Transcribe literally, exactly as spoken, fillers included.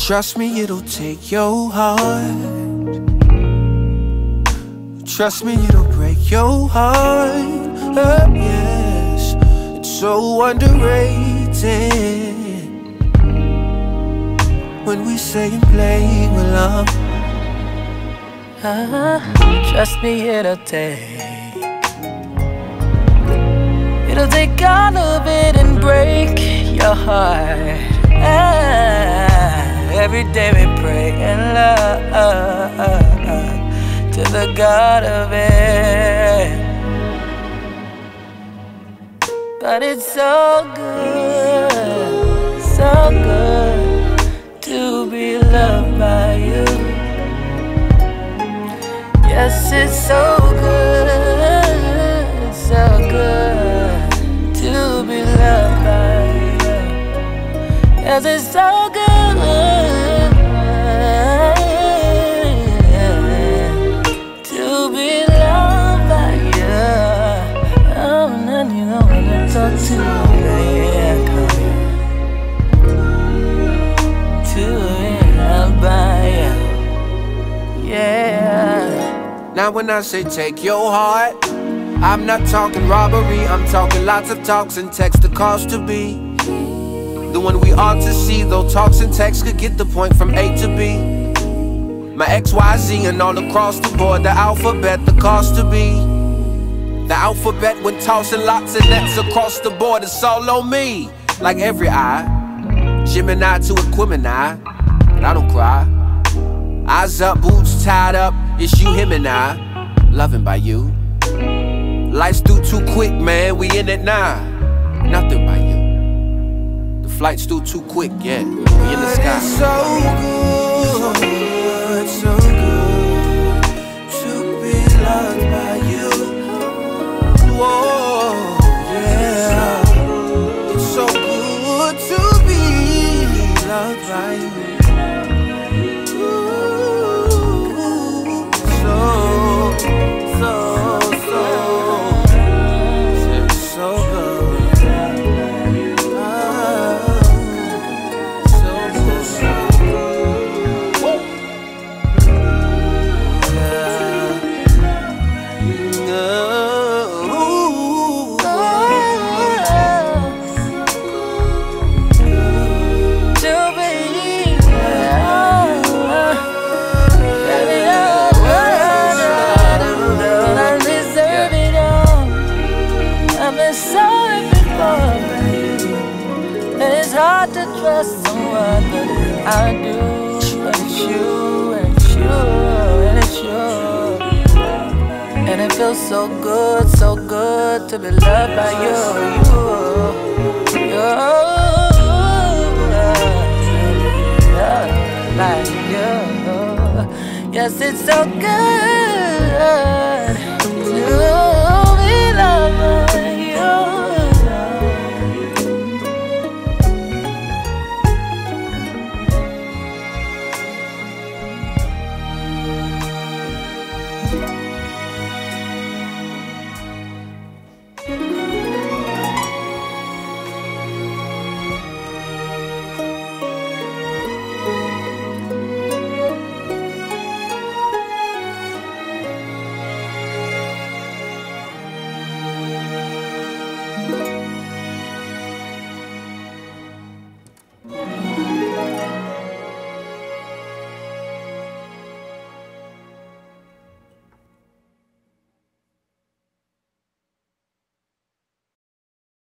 Trust me, it'll take your heart. Trust me, it'll break your heart. Oh, yes, it's so underrated when we say and play with love. uh, Trust me, it'll take It'll take all of it and break your heart. ah, Every day we pray and love to the God of it. But it's so good, so good to be loved by you. Yes, it's so good, so good to be loved by you. Yes, it's so good to be loved by you. Oh, and you know when I talk to you, yeah, come here. To be loved by you, yeah. Now when I say take your heart, I'm not talking robbery, I'm talking lots of talks and texts the cost to be the one we ought to see. Though talks and texts could get the point from A to B. My X, Y, Z and all across the board, the alphabet, the cost to be the alphabet when tossing lots of nets across the board. It's all on me, like every eye, Gemini to Aquemini, but I don't cry. Eyes up, boots tied up, it's you, him and I, loving by you. Life's through too quick, man, we in it now. Nothing by you. The flight's through too quick, yeah, we in the sky. It's so good, so good to be loved by you. Whoa, yeah. It's so good to be loved by you. It's hard to trust someone, but I do. And it's you, and it's you, and it's you. And it feels so good, so good to be loved by you. You, you, like you. Yes, it's so good.